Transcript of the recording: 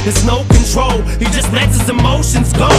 there's no control. He just lets his emotions go.